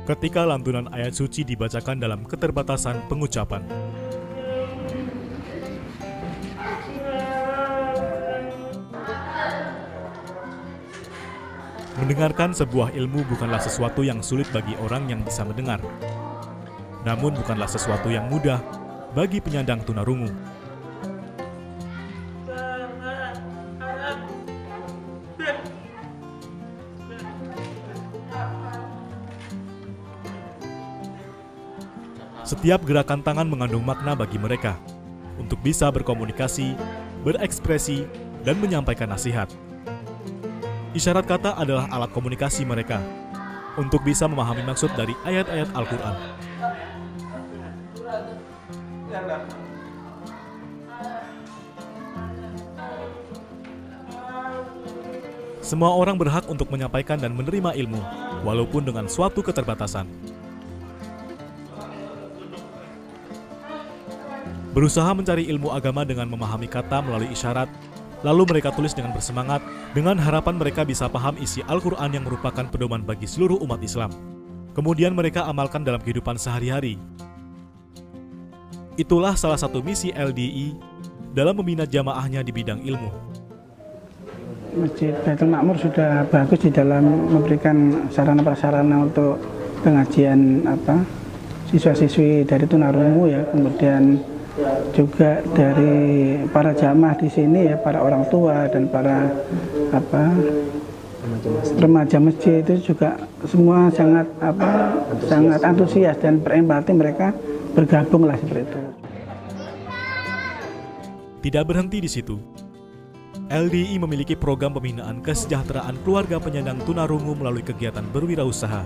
ketika lantunan ayat suci dibacakan dalam keterbatasan pengucapan. Mendengarkan sebuah ilmu bukanlah sesuatu yang sulit bagi orang yang bisa mendengar. Namun bukanlah sesuatu yang mudah bagi penyandang tunarungu. Setiap gerakan tangan mengandung makna bagi mereka untuk bisa berkomunikasi, berekspresi, dan menyampaikan nasihat. Isyarat kata adalah alat komunikasi mereka untuk bisa memahami maksud dari ayat-ayat Al-Quran. Semua orang berhak untuk menyampaikan dan menerima ilmu, walaupun dengan suatu keterbatasan. Berusaha mencari ilmu agama dengan memahami kata melalui isyarat, lalu mereka tulis dengan bersemangat, dengan harapan mereka bisa paham isi Al-Quran yang merupakan pedoman bagi seluruh umat Islam. Kemudian mereka amalkan dalam kehidupan sehari-hari. Itulah salah satu misi LDI dalam membina jamaahnya di bidang ilmu. Masjid Baitul Makmur sudah bagus di dalam memberikan sarana-prasarana untuk pengajian siswa-siswi dari tunarungu ya, kemudian juga dari para jamaah di sini ya, para orang tua dan para remaja masjid itu juga semua sangat antusias dan berempati, mereka bergabung lah seperti itu. Tidak berhenti di situ. LDI memiliki program pembinaan kesejahteraan keluarga penyandang tunarungu melalui kegiatan berwirausaha.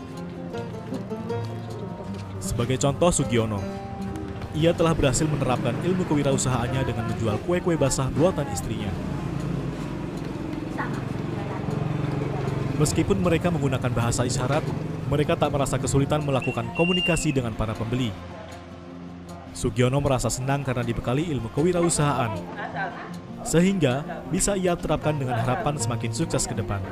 Sebagai contoh Sugiono, ia telah berhasil menerapkan ilmu kewirausahaannya dengan menjual kue-kue basah buatan istrinya. Meskipun mereka menggunakan bahasa isyarat, mereka tak merasa kesulitan melakukan komunikasi dengan para pembeli. Sugiono merasa senang karena dibekali ilmu kewirausahaan, sehingga bisa ia terapkan dengan harapan semakin sukses ke depan.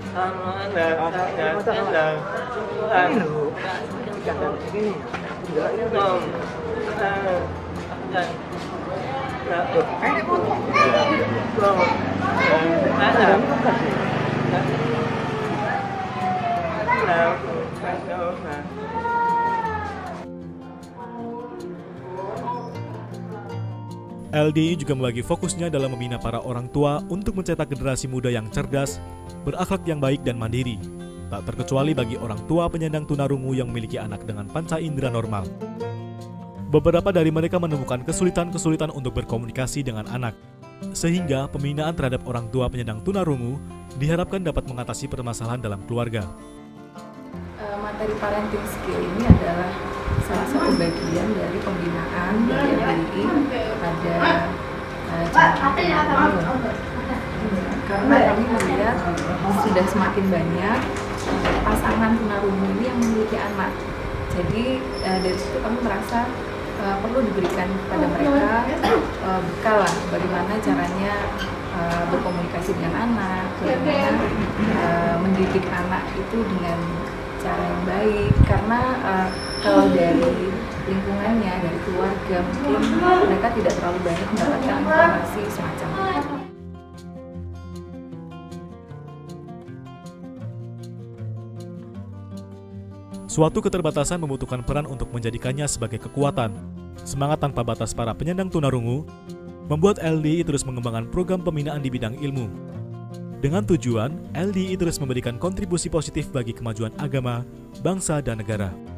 LDI juga membagi fokusnya dalam membina para orang tua untuk mencetak generasi muda yang cerdas, berakhlak yang baik dan mandiri, tak terkecuali bagi orang tua penyandang tunarungu yang memiliki anak dengan panca indera normal. Beberapa dari mereka menemukan kesulitan-kesulitan untuk berkomunikasi dengan anak, sehingga pembinaan terhadap orang tua penyandang tunarungu diharapkan dapat mengatasi permasalahan dalam keluarga. Materi parenting skill ini adalah salah satu bagian dari pembinaan dari LDI pada karena kami melihat sudah semakin banyak pasangan tunarungu ini yang memiliki anak. Jadi dari situ kami merasa perlu diberikan kepada mereka bekal lah bagaimana caranya berkomunikasi dengan anak, bagaimana mendidik anak itu dengan cara yang baik, karena kalau dari lingkungannya, dari keluarga mungkin mereka tidak terlalu banyak mendapatkan informasi semacam itu. Suatu keterbatasan membutuhkan peran untuk menjadikannya sebagai kekuatan. Semangat tanpa batas para penyandang tunarungu membuat LDI terus mengembangkan program pembinaan di bidang ilmu. Dengan tujuan, LDI terus memberikan kontribusi positif bagi kemajuan agama, bangsa, dan negara.